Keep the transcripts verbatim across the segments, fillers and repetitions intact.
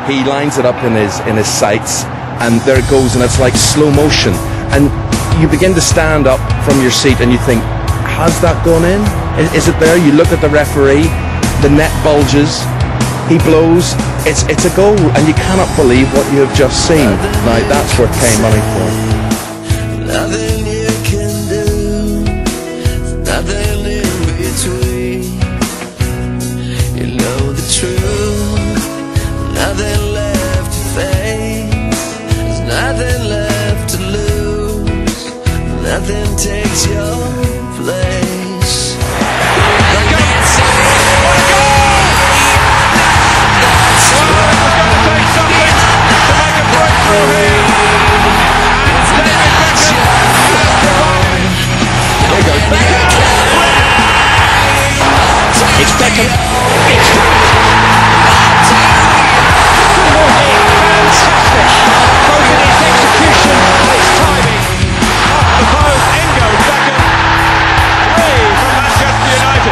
he lines it up in his in his sights, and there it goes, and it's like slow motion, and you begin to stand up from your seat and you think, has that gone in? Is, is it there? You look at the referee, the net bulges, he blows, it's it's a goal, and you cannot believe what you have just seen. Now that's worth paying money for. Nothing you can do, nothing in between. You know the truth, nothing left to face. There's nothing left to lose, nothing takes your place. Beckham! What a goal! Well, it's going to take something to make a breakthrough here. It's Beckham. It's fantastic. Both in its execution and its timing. Off the post, in goes Beckham. Away from Manchester United.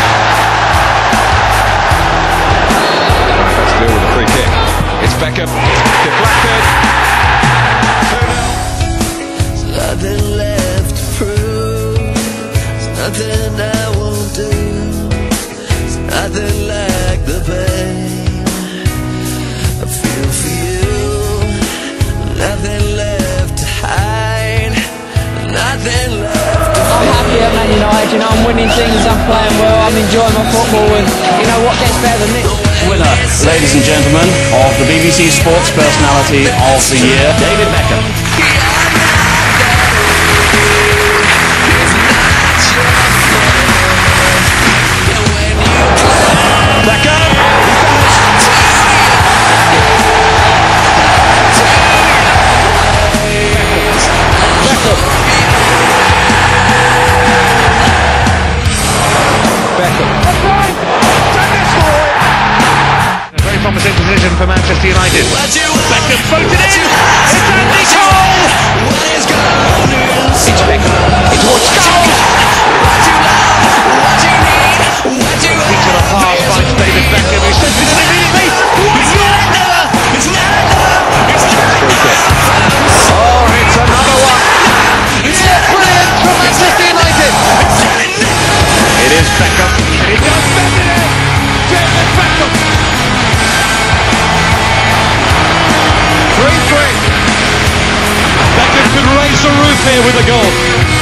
Right, let's deal with the free kick. It's Beckham. Deflected. two nil. There's nothing left to prove. There's nothing I won't do. Nothing like the pain I feel for you. Nothing left to hide. Nothing left to I'm happy at Man United, you know, I'm winning things, I'm playing well, I'm enjoying my football, and you know what gets better than this? Winner, ladies and gentlemen, of the B B C Sports Personality of the Year, David Beckham. Promising position for Manchester United. Beckham floated in. It's Andy Cole. It's Beckham. It's towards goal. Into the pass by David Beckham, who sends it in immediately. Oh, it's another one. Brilliant from Manchester United. It is Beckham. And he does bend it in. David Beckham. three three. Beckham could raise the roof here with a goal.